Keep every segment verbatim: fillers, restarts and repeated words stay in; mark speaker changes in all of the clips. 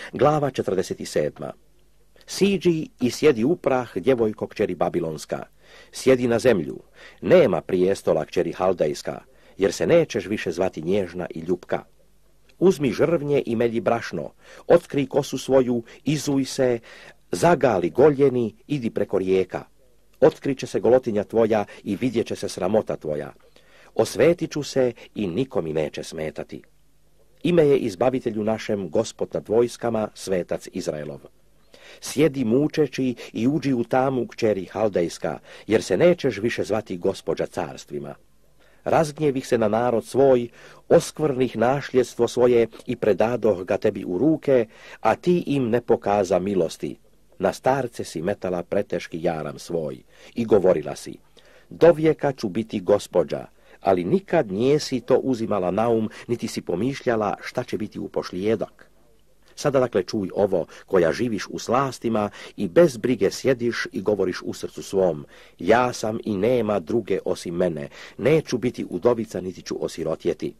Speaker 1: Glava četrdeset sedma. Siđi i sjedi u prah, djevojko kćeri Babilonska. Sjedi na zemlju, nema prijestola kćeri Haldejska, jer se nećeš više zvati nježna i ljupka. Uzmi žrvnje i melji brašno, otkri kosu svoju, izuj se, zagali goljeni, idi preko rijeka. Otkriće se golotinja tvoja i vidjet će se sramota tvoja. Osvetit ću se i niko mi neće smetati. Ime je izbavitelju našem, Gospod nad vojskama, svetac Izraelov. Sjedi mučeći i uđi u tamu kćeri Haldejska, jer se nećeš više zvati gospođa carstvima. Razgnjevih se na narod svoj, oskvrnih našljedstvo svoje i predadoh ga tebi u ruke, a ti im ne pokaza milosti. Na starce si metala preteški jaram svoj i govorila si, dovijeka ću biti gospođa, ali nikad nijesi to uzimala na um, niti si pomišljala šta će biti u pošlijedak. Sada dakle čuj ovo, koja živiš u slastima i bez brige sjediš i govoriš u srcu svom, ja sam i nema druge osim mene, neću biti udovica niti ću osirotjeti.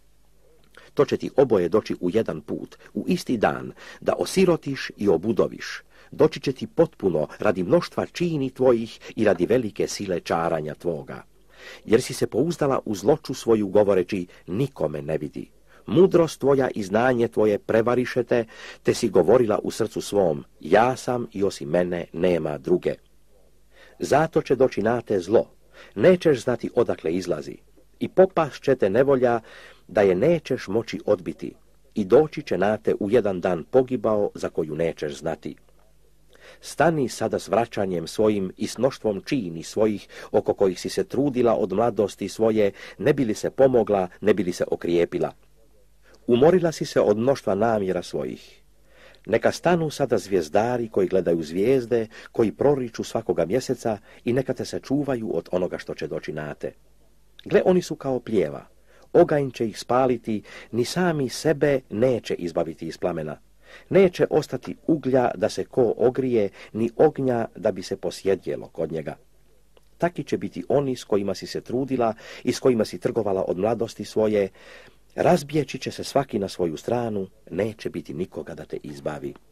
Speaker 1: To će ti oboje doći u jedan put, u isti dan, da osirotiš i obudoviš. Doći će ti potpuno radi mnoštva čini tvojih i radi velike sile čaranja tvoga. Jer si se pouzdala u zloču svoju govoreći, nikome ne vidi. Mudrost tvoja i znanje tvoje prevarišete, te si govorila u srcu svom, ja sam i osim mene nema druge. Zato će doći na te zlo, nećeš znati odakle izlazi, i popast će te nevolja da je nećeš moći odbiti, i doći će na te u jedan dan pogibao za koju nećeš znati. Stani sada s vraćanjem svojim i s mnoštvom čini svojih, oko kojih si se trudila od mladosti svoje, ne bi li se pomogla, ne bi li se okrijepila. Umorila si se od mnoštva namjera svojih. Neka stanu sada zvijezdari koji gledaju zvijezde, koji proriču svakoga mjeseca i neka te se čuvaju od onoga što će doći na te. Gle, oni su kao plijeva. Oganj će ih spaliti, ni sami sebe neće izbaviti iz plamena. Neće ostati uglja da se ko ogrije, ni ognja da bi se posjedjelo kod njega. Taki će biti oni s kojima si se trudila i s kojima si trgovala od mladosti svoje. Razbijeći će se svaki na svoju stranu, neće biti nikoga da te izbavi.